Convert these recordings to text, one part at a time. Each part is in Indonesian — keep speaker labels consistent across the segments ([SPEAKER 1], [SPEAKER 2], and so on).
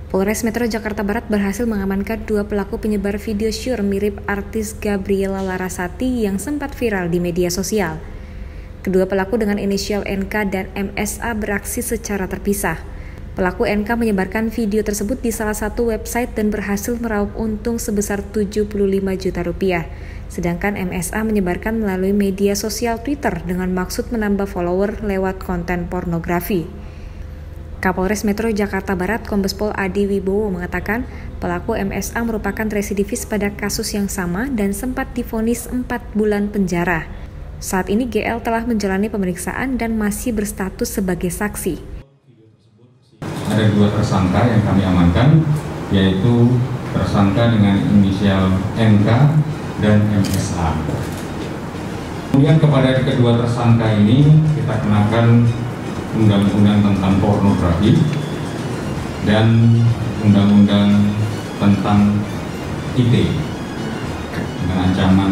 [SPEAKER 1] Polres Metro Jakarta Barat berhasil mengamankan 2 pelaku penyebar video syur mirip artis Gabriela Larasati yang sempat viral di media sosial. Kedua pelaku dengan inisial NK dan MSA beraksi secara terpisah. Pelaku NK menyebarkan video tersebut di salah satu website dan berhasil meraup untung sebesar 75 juta rupiah. Sedangkan MSA menyebarkan melalui media sosial Twitter dengan maksud menambah follower lewat konten pornografi. Kapolres Metro Jakarta Barat Kombes Pol Adi Wibowo mengatakan pelaku MSA merupakan residivis pada kasus yang sama dan sempat divonis 4 bulan penjara. Saat ini GL telah menjalani pemeriksaan dan masih berstatus sebagai saksi.
[SPEAKER 2] Ada 2 tersangka yang kami amankan, yaitu tersangka dengan inisial NK dan MSA. Kemudian kepada kedua tersangka ini kita kenakan Undang-Undang tentang pornografi dan Undang-Undang tentang ITE dengan ancaman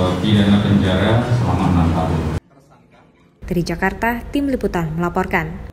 [SPEAKER 2] pidana penjara selama 6 tahun.
[SPEAKER 1] Dari Jakarta, Tim Liputan melaporkan.